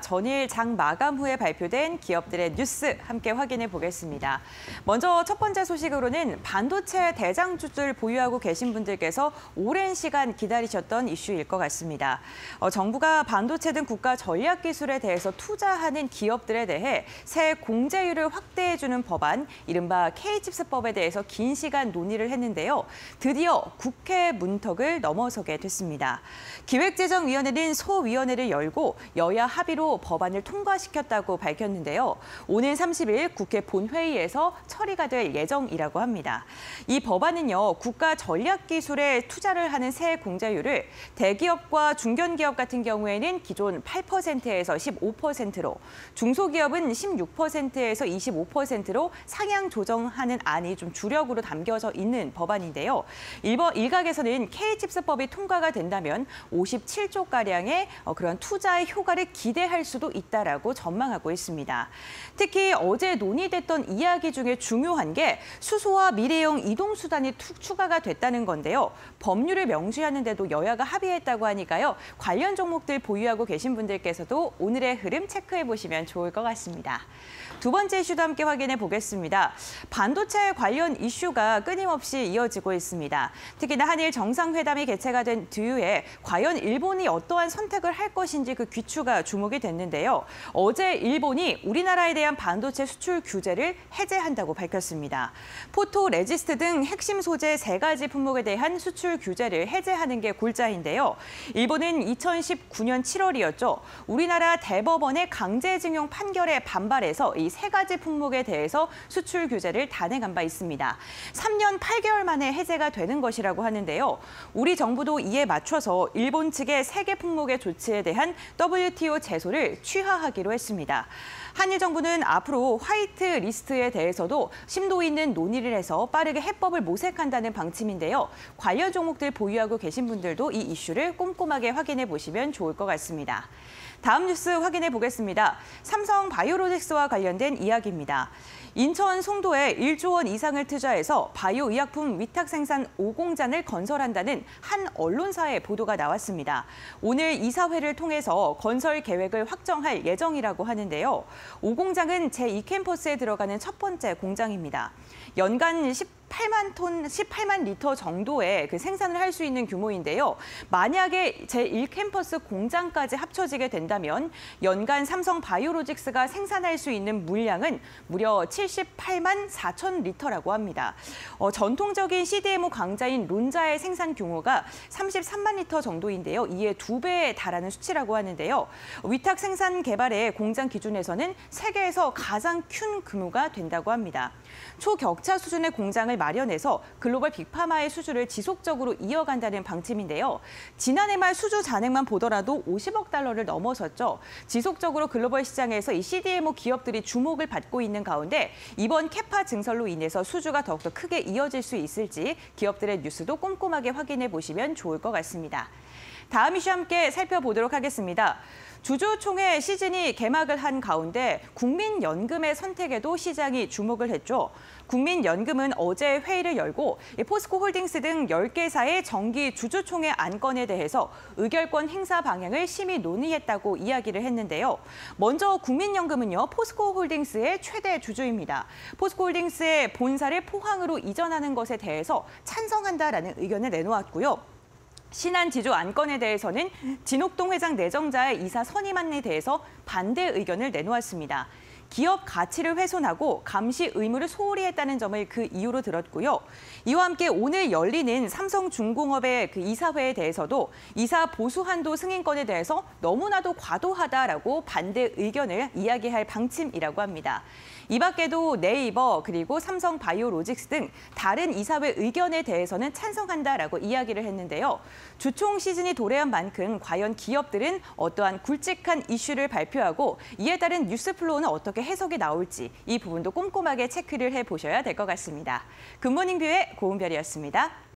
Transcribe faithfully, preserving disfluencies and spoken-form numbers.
전일 장 마감 후에 발표된 기업들의 뉴스 함께 확인해 보겠습니다. 먼저 첫 번째 소식으로는 반도체 대장주들 보유하고 계신 분들께서 오랜 시간 기다리셨던 이슈일 것 같습니다. 어, 정부가 반도체 등 국가 전략 기술에 대해서 투자하는 기업들에 대해 새 공제율을 확대해주는 법안, 이른바 K칩스법에 대해서 긴 시간 논의를 했는데요. 드디어 국회 문턱을 넘어서게 됐습니다. 기획재정위원회는 소위원회를 열고 여야 합의로 법안을 통과시켰다고 밝혔는데요. 오는 삼십 일 국회 본회의에서 처리가 될 예정이라고 합니다. 이 법안은요, 국가 전략 기술에 투자를 하는 새 공제율을 대기업과 중견기업 같은 경우에는 기존 팔 퍼센트에서 십오 퍼센트로, 중소기업은 십육 퍼센트에서 이십오 퍼센트로 상향 조정하는 안이 좀 주력으로 담겨져 있는 법안인데요. 일번, 일각에서는 K칩스법이 통과가 된다면 오십칠조가량의 그런 투자의 효과를 기대할 수도 있다라고 전망하고 있습니다. 특히 어제 논의됐던 이야기 중에 중요한 게 수소와 미래형 이동수단이 추가가 됐다는 건데요. 법률을 명시하는데도 여야가 합의했다고 하니까요. 관련 종목들 보유하고 계신 분들께서도 오늘의 흐름 체크해 보시면 좋을 것 같습니다. 두 번째 이슈도 함께 확인해 보겠습니다. 반도체 관련 이슈가 끊임없이 이어지고 있습니다. 특히나 한일 정상회담이 개최가 된 뒤에 과연 일본이 어떠한 선택을 할 것인지 그 귀추가 주목이 됐는데요. 어제 일본이 우리나라에 대한 반도체 수출 규제를 해제한다고 밝혔습니다. 포토 레지스트 등 핵심 소재 세 가지 품목에 대한 수출 규제를 해제하는 게 골자인데요. 일본은 이천십구 년 칠월이었죠. 우리나라 대법원의 강제징용 판결에 반발해서 이 세 가지 품목에 대해서 수출 규제를 단행한 바 있습니다. 삼 년 팔 개월 만에 해제가 되는 것이라고 하는데요. 우리 정부도 이에 맞춰서 일본 측의 세 개 품목의 조치에 대한 더블유티오 제소를 취하하기로 했습니다. 한일 정부는 앞으로 화이트 리스트에 대해서도 심도 있는 논의를 해서 빠르게 해법을 모색한다는 방침인데요. 관련 종목들 보유하고 계신 분들도 이 이슈를 꼼꼼하게 확인해 보시면 좋을 것 같습니다. 다음 뉴스 확인해 보겠습니다. 삼성 바이오로직스와 관련된 이야기입니다. 인천 송도에 일조 원 이상을 투자해서 바이오 의약품 위탁 생산 오 공장을 건설한다는 한 언론사의 보도가 나왔습니다. 오늘 이사회를 통해서 건설 계획을 확정할 예정이라고 하는데요. 오 공장은 제이 캠퍼스에 들어가는 첫 번째 공장입니다. 연간 십팔만 톤, 십팔만 리터 정도의 그 생산을 할 수 있는 규모인데요. 만약에 제일 캠퍼스 공장까지 합쳐지게 된다면 연간 삼성 바이오로직스가 생산할 수 있는 물량은 무려 칠십팔만 사천 리터라고 합니다. 어, 전통적인 씨디엠오 강자인 론자의 생산 규모가 삼십삼만 리터 정도인데요. 이에 두 배에 달하는 수치라고 하는데요. 위탁 생산 개발의 공장 기준에서는 세계에서 가장 큰 규모가 된다고 합니다. 초격차 수준의 공장을 마련해서 글로벌 빅파마의 수주를 지속적으로 이어간다는 방침인데요. 지난해 말 수주 잔액만 보더라도 오십억 달러를 넘어섰죠. 지속적으로 글로벌 시장에서 이 씨디엠오 기업들이 주목을 받고 있는 가운데 이번 캐파 증설로 인해서 수주가 더욱더 크게 이어질 수 있을지 기업들의 뉴스도 꼼꼼하게 확인해 보시면 좋을 것 같습니다. 다음 이슈 함께 살펴보도록 하겠습니다. 주주총회 시즌이 개막을 한 가운데 국민연금의 선택에도 시장이 주목을 했죠. 국민연금은 어제 회의를 열고 포스코홀딩스 등 열 개사의 정기 주주총회 안건에 대해서 의결권 행사 방향을 심의 논의했다고 이야기를 했는데요. 먼저 국민연금은요, 포스코홀딩스의 최대 주주입니다. 포스코홀딩스의 본사를 포항으로 이전하는 것에 대해서 찬성한다라는 의견을 내놓았고요. 신한지주 안건에 대해서는 진옥동 회장 내정자의 이사 선임안에 대해서 반대 의견을 내놓았습니다. 기업 가치를 훼손하고 감시 의무를 소홀히 했다는 점을 그 이유로 들었고요. 이와 함께 오늘 열리는 삼성중공업의 그 이사회에 대해서도 이사 보수 한도 승인권에 대해서 너무나도 과도하다라고 반대 의견을 이야기할 방침이라고 합니다. 이 밖에도 네이버 그리고 삼성 바이오로직스 등 다른 이사회 의견에 대해서는 찬성한다라고 이야기를 했는데요. 주총 시즌이 도래한 만큼 과연 기업들은 어떠한 굵직한 이슈를 발표하고 이에 따른 뉴스 플로우는 어떻게 해석이 나올지 이 부분도 꼼꼼하게 체크를 해보셔야 될 것 같습니다. 굿모닝 뷰의 고은별이었습니다.